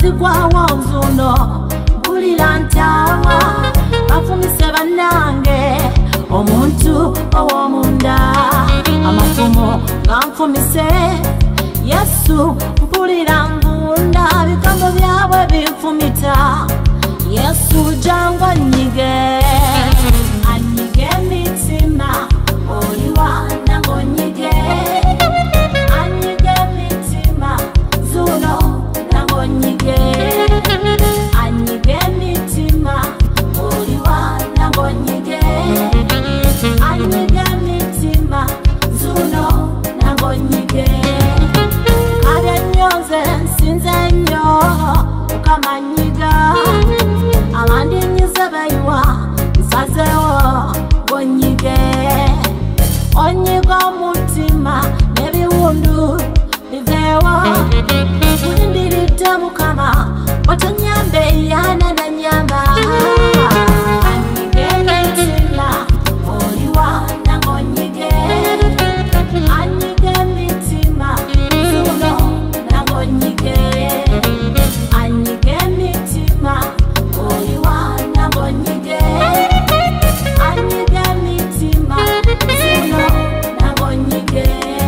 sigwawo nzuno mpulira ntawa bafumise bannange omuntu ow'omunda amafumo ganfumise Yesu mpulira ngunda bigambo byabwe binfumita Yesu jangu anyige anyige mitima oliwa nango onyige anyige mitima zuno nango onyige anyige mitima oliwa nango onyige anyige mitima zuno nango onyige kale nyonze nsinze nnyo ukamanyiga abandi nyize bayiwa nsazewo bonyige onyiga omutima n'ebiwundu biveewo kulindiridde Mukama otonyambe yana nanyamba anyige mitima oliwa nango onyige anyige mitima zuno nango onyige anyige mitima oliwa nango onyige anyige mitima zuno nango onyige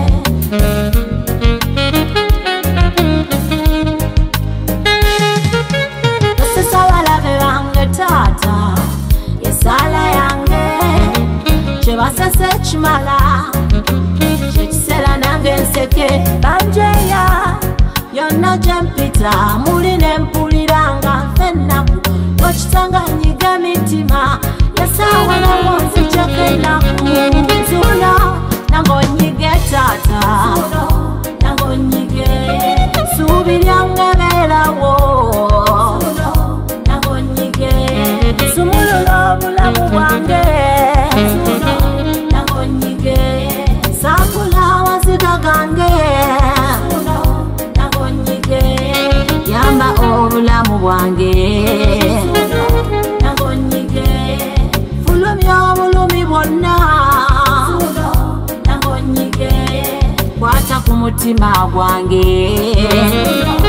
Sesawalabe bange tata yesala yange kyebasase kimala kyekisera nange nseke banjeya yonna gyempita muli nempuliranga fennaku okitanga nyiga mitima yasawa nawo nzijjako ennaku zuno nange onyige tata zuno nange onyige suubi lyange beerawo zuno nange onyige sumulula obulamu bwange zuno nange onyige sambula amaziga gange zuno nange onyige yamba obulamu bwange zuno nange onyige fulumya obulumi bwonna zuno nange onyige kwata ku mutima gwange